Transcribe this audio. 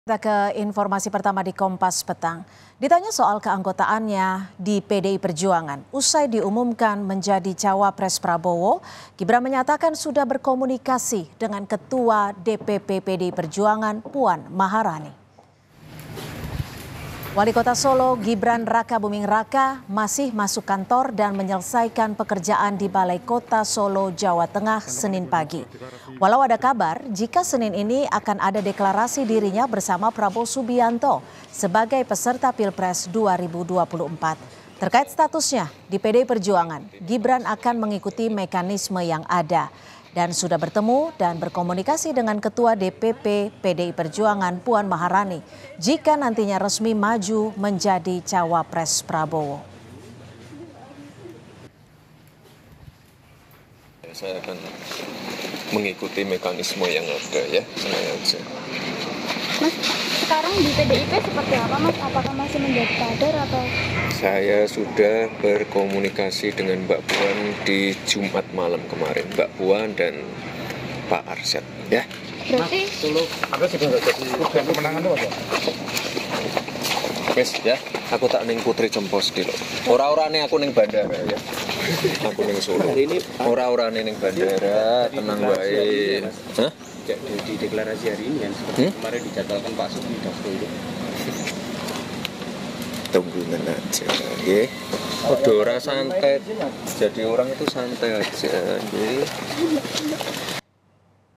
Kita ke informasi pertama di Kompas Petang. Ditanya soal keanggotaannya di PDI Perjuangan, usai diumumkan menjadi cawapres Prabowo, Gibran menyatakan sudah berkomunikasi dengan Ketua DPP PDI Perjuangan Puan Maharani. Wali Kota Solo Gibran Raka Buming Raka masih masuk kantor dan menyelesaikan pekerjaan di Balai Kota Solo, Jawa Tengah, Senin pagi. Walau ada kabar jika Senin ini akan ada deklarasi dirinya bersama Prabowo Subianto sebagai peserta Pilpres 2024. Terkait statusnya di PDI Perjuangan, Gibran akan mengikuti mekanisme yang ada dan sudah bertemu dan berkomunikasi dengan Ketua DPP PDI Perjuangan Puan Maharani jika nantinya resmi maju menjadi cawapres Prabowo. Saya akan mengikuti mekanisme yang ada ya, saya aja. Mas, sekarang di PDIP seperti apa Mas? Apakah masih menjadi kader atau? Saya sudah berkomunikasi dengan Mbak Puan di Jumat malam kemarin, Mbak Puan dan Pak Arsyad ya. Berarti ada sudah jadi kemenangan itu apa? Wes ya, aku tak ning Putri Cempos di lo. Ora-orane aku ning bandara ya. Aku ning Solo. Ora-orane ning bandara, tenang wae. Hah? Di deklarasi hari ini kan seperti kemarin dijadwalkan Pak Suki Dasko. Tungguin aja, nggih. Udah ora santai. Jadi orang itu santai aja, nggih.